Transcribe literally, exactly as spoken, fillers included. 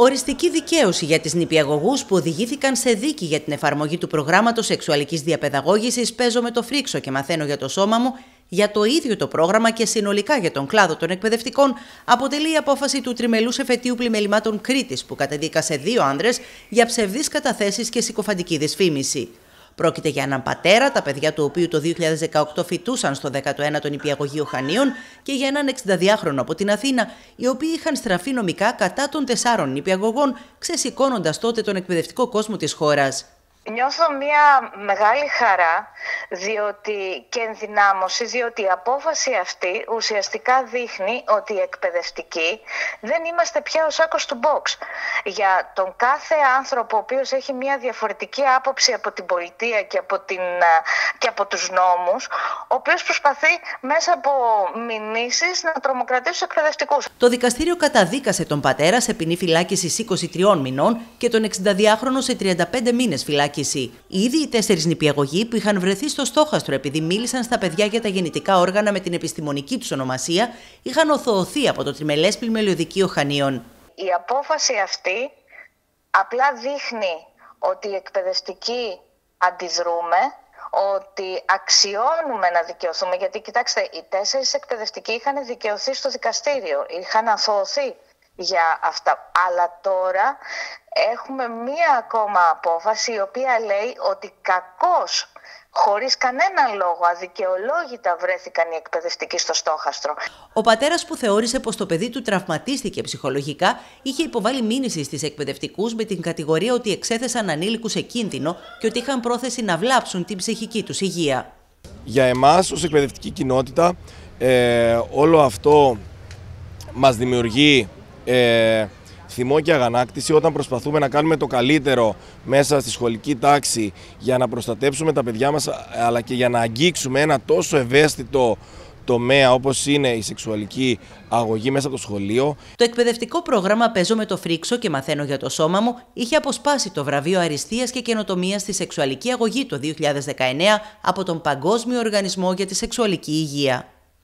Οριστική δικαίωση για τις νηπιαγωγούς που οδηγήθηκαν σε δίκη για την εφαρμογή του προγράμματος σεξουαλικής διαπαιδαγώγησης «Παίζω με το φρίξο και μαθαίνω για το σώμα μου» για το ίδιο το πρόγραμμα και συνολικά για τον κλάδο των εκπαιδευτικών, αποτελεί η απόφαση του Τριμελούς Εφετείου Πλημελημάτων Κρήτης, που καταδίκασε δύο άνδρες για ψευδείς καταθέσεις και συκοφαντική δυσφήμιση. Πρόκειται για έναν πατέρα, τα παιδιά του οποίου το δύο χιλιάδες δεκαοκτώ φοιτούσαν στο δέκατο ένατο νηπιαγωγείο Χανίων, και για έναν εξηνταδυάχρονο από την Αθήνα, οι οποίοι είχαν στραφεί νομικά κατά των τεσσάρων νηπιαγωγών, ξεσηκώνοντας τότε τον εκπαιδευτικό κόσμο της χώρας. Νιώθω μια μεγάλη χαρά διότι, και ενδυνάμωση, διότι η απόφαση αυτή ουσιαστικά δείχνει ότι οι εκπαιδευτικοί δεν είμαστε πια ο σάκος του box. Για τον κάθε άνθρωπο ο οποίος έχει μια διαφορετική άποψη από την πολιτεία και από, την, και από τους νόμους, ο οποίος προσπαθεί μέσα από μηνύσεις να τρομοκρατήσει τους εκπαιδευτικούς. Το δικαστήριο καταδίκασε τον πατέρα σε ποινή φυλάκισης είκοσι τριών μηνών και τον εξηνταδυάχρονο σε τριάντα πέντε μήνες φυλάκισης. Ήδη οι τέσσερις νηπιαγωγοί που είχαν βρεθεί στο στόχαστρο επειδή μίλησαν στα παιδιά για τα γεννητικά όργανα με την επιστημονική τους ονομασία, είχαν οθωωθεί από το Τριμελές Πλημελιωδικείο Χανίων. Η απόφαση αυτή απλά δείχνει ότι οι εκπαιδευτικοί αντιδρούμε, ότι αξιώνουμε να δικαιωθούμε, γιατί κοιτάξτε, οι τέσσερις εκπαιδευτικοί είχαν δικαιωθεί στο δικαστήριο, είχαν αθωωωθεί για αυτά. Αλλά τώρα έχουμε μία ακόμα απόφαση η οποία λέει ότι κακώς, χωρίς κανέναν λόγο, αδικαιολόγητα βρέθηκαν οι εκπαιδευτικοί στο στόχαστρο. Ο πατέρας, που θεώρησε πως το παιδί του τραυματίστηκε ψυχολογικά, είχε υποβάλει μήνυση στις εκπαιδευτικούς με την κατηγορία ότι εξέθεσαν ανήλικους σε κίνδυνο και ότι είχαν πρόθεση να βλάψουν την ψυχική τους υγεία. Για εμάς ως εκπαιδευτική κοινότητα ε, όλο αυτό μας δημιουργεί ε, θυμό και αγανάκτηση όταν προσπαθούμε να κάνουμε το καλύτερο μέσα στη σχολική τάξη για να προστατέψουμε τα παιδιά μας, αλλά και για να αγγίξουμε ένα τόσο ευαίσθητο τομέα όπως είναι η σεξουαλική αγωγή μέσα από το σχολείο. Το εκπαιδευτικό πρόγραμμα «Παίζω με το φρίξο και μαθαίνω για το σώμα μου» είχε αποσπάσει το βραβείο Αριστείας και Καινοτομίας στη σεξουαλική αγωγή το δύο χιλιάδες δεκαεννέα από τον Παγκόσμιο Οργανισμό για τη Σεξουαλική Υγεία.